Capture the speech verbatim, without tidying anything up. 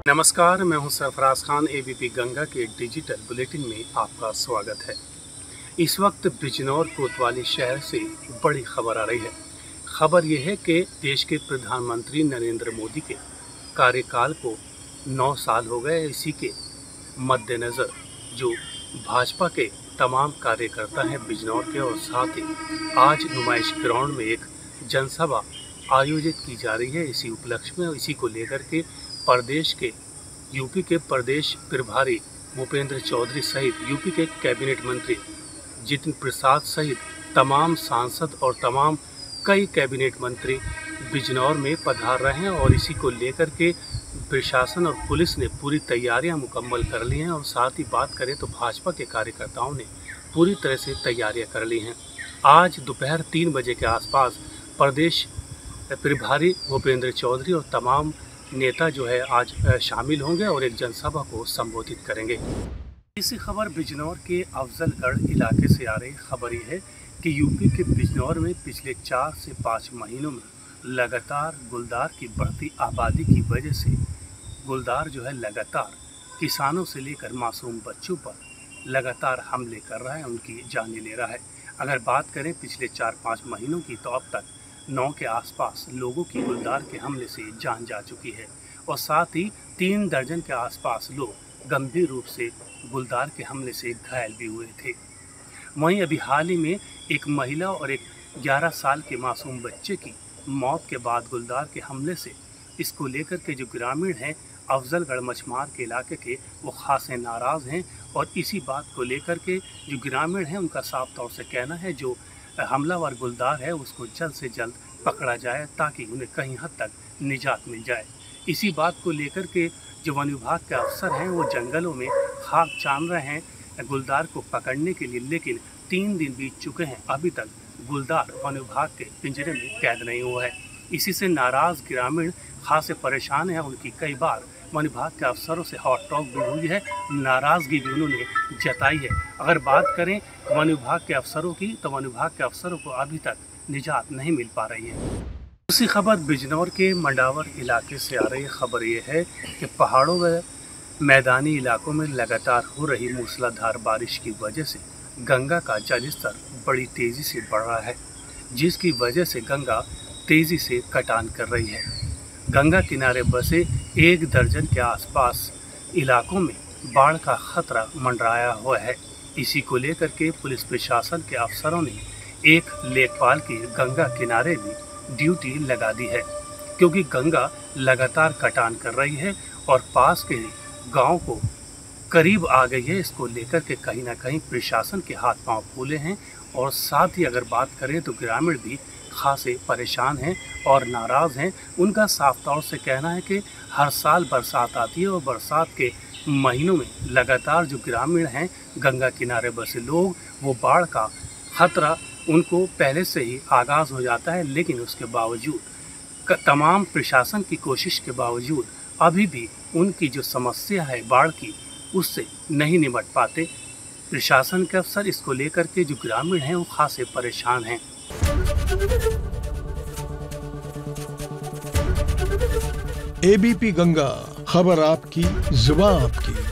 नमस्कार, मैं हूं सरफराज खान। एबीपी गंगा के डिजिटल बुलेटिन में आपका स्वागत है। इस वक्त बिजनौर कोतवाली शहर से बड़ी खबर आ रही है। खबर यह है कि देश के प्रधानमंत्री नरेंद्र मोदी के कार्यकाल को नौ साल हो गए। इसी के मद्देनज़र जो भाजपा के तमाम कार्यकर्ता हैं बिजनौर के, और साथ ही आज नुमाइश ग्राउंड में एक जनसभा आयोजित की जा रही है इसी उपलक्ष्य में। इसी को लेकर के प्रदेश के यूपी के प्रदेश प्रभारी भूपेंद्र चौधरी सहित यूपी के कैबिनेट मंत्री जितिन प्रसाद सहित तमाम सांसद और तमाम कई कैबिनेट मंत्री बिजनौर में पधार रहे हैं। और इसी को लेकर के प्रशासन और पुलिस ने पूरी तैयारियां मुकम्मल कर ली हैं। और साथ ही बात करें तो भाजपा के कार्यकर्ताओं ने पूरी तरह से तैयारियां कर ली हैं। आज दोपहर तीन बजे के आसपास प्रदेश प्रभारी भूपेंद्र चौधरी और तमाम नेता जो है आज शामिल होंगे और एक जनसभा को संबोधित करेंगे। इसी खबर बिजनौर के अफजलगढ़ इलाके से आ रही खबर ये है कि यूपी के बिजनौर में पिछले चार से पाँच महीनों में लगातार गुलदार की बढ़ती आबादी की वजह से गुलदार जो है लगातार किसानों से लेकर मासूम बच्चों पर लगातार हमले कर रहा है, उनकी जानें ले रहा है। अगर बात करें पिछले चार पाँच महीनों की तो अब तक नौ के आसपास लोगों की गुलदार के हमले से जान जा चुकी है, और साथ ही तीन दर्जन के आसपास लोग गंभीर रूप से गुलदार के हमले से घायल भी हुए थे। वहीं अभी हाल ही में एक महिला और एक ग्यारह साल के मासूम बच्चे की मौत के बाद गुलदार के हमले से इसको लेकर के जो ग्रामीण हैं अफजलगढ़ मछमार के इलाके के, वो खासे नाराज़ हैं। और इसी बात को लेकर के जो ग्रामीण हैं उनका साफ तौर से कहना है जो हमलावर गुलदार है उसको जल्द से जल्द पकड़ा जाए ताकि उन्हें कहीं हद तक निजात मिल जाए। इसी बात को लेकर के जो वन विभाग के अफसर हैं वो जंगलों में खाक छान रहे हैं गुलदार को पकड़ने के लिए, लेकिन तीन दिन बीत चुके हैं, अभी तक गुलदार वन विभाग के पिंजरे में कैद नहीं हुआ है। इसी से नाराज़ ग्रामीण खासे परेशान हैं। उनकी कई बार वन विभाग के अफसरों से हॉट टॉक भी हुई है, नाराज़गी भी उन्होंने जताई है। अगर बात करें वन विभाग के अफसरों की तो वन विभाग के अफसरों को अभी तक निजात नहीं मिल पा रही है। दूसरी खबर बिजनौर के मंडावर इलाके से आ रही खबर ये है कि पहाड़ों व मैदानी इलाकों में लगातार हो रही मूसलाधार बारिश की वजह से गंगा का जलस्तर बड़ी तेज़ी से बढ़ रहा है, जिसकी वजह से गंगा तेज़ी से कटान कर रही है। गंगा किनारे बसे एक दर्जन के आसपास इलाकों में बाढ़ का खतरा मंडराया हुआ है। इसी को लेकर के पुलिस प्रशासन के अफसरों ने एक लेखपाल की गंगा किनारे भी ड्यूटी लगा दी है, क्योंकि गंगा लगातार कटान कर रही है और पास के गांव को करीब आ गई है। इसको लेकर के कहीं ना कहीं प्रशासन के हाथ पांव फूले हैं। और साथ ही अगर बात करें तो ग्रामीण भी खासे परेशान हैं और नाराज़ हैं। उनका साफ तौर से कहना है कि हर साल बरसात आती है और बरसात के महीनों में लगातार जो ग्रामीण हैं गंगा किनारे बसे लोग, वो बाढ़ का खतरा उनको पहले से ही आगाज़ हो जाता है, लेकिन उसके बावजूद तमाम प्रशासन की कोशिश के बावजूद अभी भी उनकी जो समस्या है बाढ़ की उससे नहीं निपट पाते प्रशासन के अफसर। इसको लेकर के जो ग्रामीण हैं वो खासे परेशान हैं। एबीपी गंगा, खबर आपकी, जुबान आपकी।